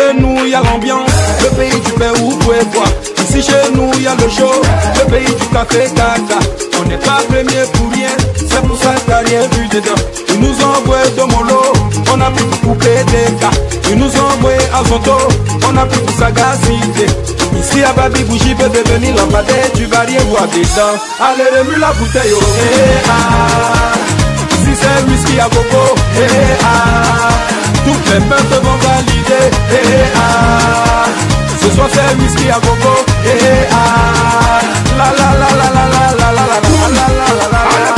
chez nous, y a l'ambiance, le pays du pain où vous pouvez voir. Ici chez nous, y a le show, le pays du café caca. On n'est pas premier pour rien, c'est pour ça que t'as rien vu dedans. Ils nous ont envoyé de Molo, on a pu couper des cas. Ils nous ont envoyé à Zonto, on a pu pour sagacité. Ici à Babi Bougie peut devenir lampadaire, tu vas rien voir dedans. Allez remue la bouteille, oh, Ici c'est whisky à gogo, toutes les meufs vont valider, Ce soir c'est whisky à gogo, la la la la la la la la la la la la la la.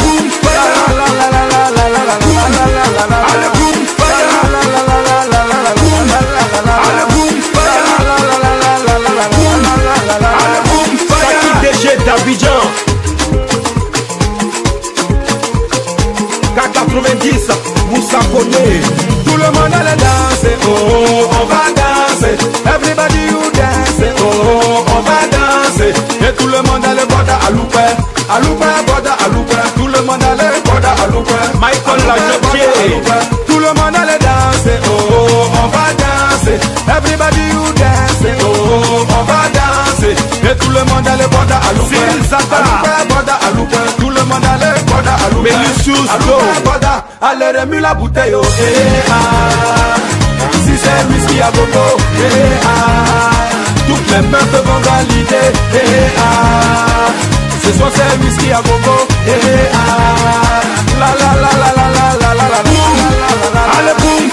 D'Abidjan K90, Moussa Koné. Tout le monde allait danser, oh, on va danser. Everybody you dance, oh, on va danser. Et tout le monde allait boire à Aloupé, boire à Aloupé. Tout le monde allait boire à Aloupé. Michael Lajotier. Tout le monde allait danser, oh, on va danser. Everybody you dance, oh, on va danser. Et tout le monde allait boire à Aloupé. Tout le monde allait boire à Aloupé. Allez remue la bouteille, oh, Si c'est whisky à gogo, toutes les meufs vont valider, Ce soir c'est whisky à gogo, la la la la la la la la la la. Allez boum,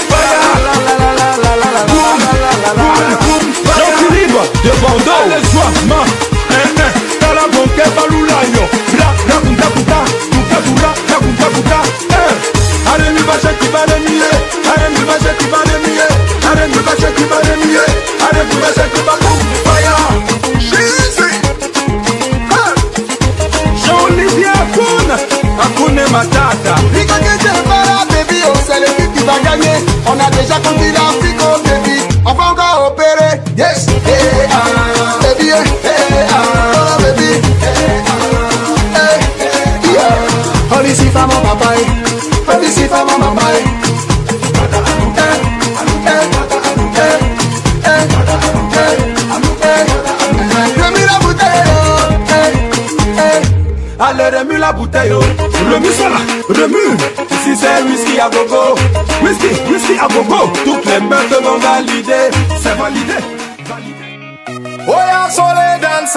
Jean Libre de Bordeaux. Allez joie, dans la banque Baloulayo. La punta puta, puta pula, la punta puta. Allez mi vache qui va le mieux, allez mi vache qui va le mieux, allez mi vache qui va le mieux, allez mi vache qui va le mieux. Fire, Jésus. Jean-Olivier Akune Matata. Rico que c'est pas la baby, oh c'est l'équipe qui va gagner. On a déjà conquis l'Afrique, oh baby. On va encore opérer, yes. Baby, oh baby. Holy si femme mon papa, holy si femme mon maman. Remue la bouteille, allez remue la bouteille, remue ça là, remue. Si c'est whisky à gogo, whisky à gogo. Toutes les meufs vont valider, c'est validé. Oh yeah, sole dancer,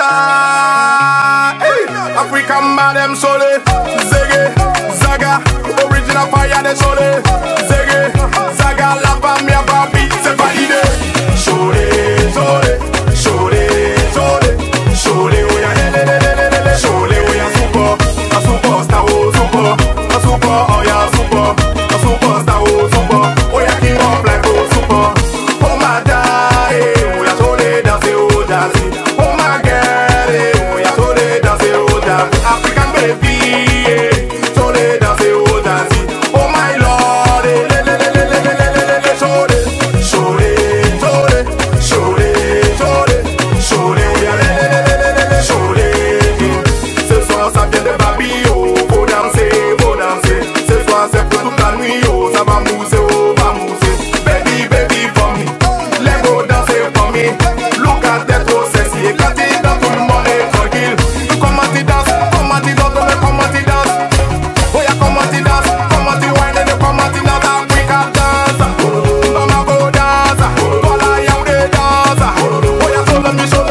hey. African madam sole, zege, zaga, original fire de sole, zege, zaga, la famille papi, c'est validé. Sole, sole, sole, sole, sole, oh yeah, sole, oh yeah, super, star, oh super, oh yeah, super, star, oh super, oh yeah, king of life, oh super, oh my die, oh yeah, sole dancer, oh dancer, oh my girl, oh yeah, sole dancer, oh dancer, African baby, sole dancer, oh dancer, oh my lord, sole, sole, sole, sole, sole, sole, oh yeah, sole, ce soir ça vient de Babi, oh, faut danser, ce soir c'est pour toute la nuit, oh, ça va mousser, oh, va mousser, baby, baby for me, let's go danser for me, look at that oh sexy, et quand il danse tout le monde est tranquille, comment tu danses, comment tu danses, oh yeah, comment tu danses, comment tu whine et comment tu danses, Africa danse, mama go danse, voilà y'a des danses, oh yeah, show me, go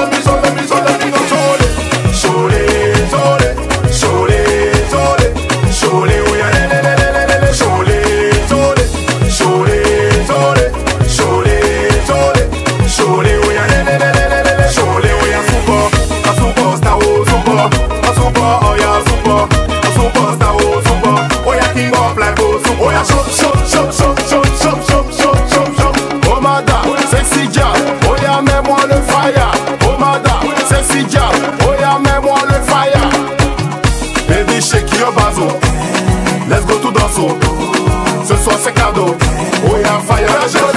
sole, oh yeah, sole, oh yeah, super, star, oh super, oh yeah, super, star, oh super, oh yeah, king of life, oh super, oh yeah, show, oh madame, sexy girl, oh yeah, mets-moi le fire, oh madame, sexy girl, oh yeah, mets-moi le fire, baby shake your bazo, let's go to danso, ce soir c'est cadeau, oh yeah, fire,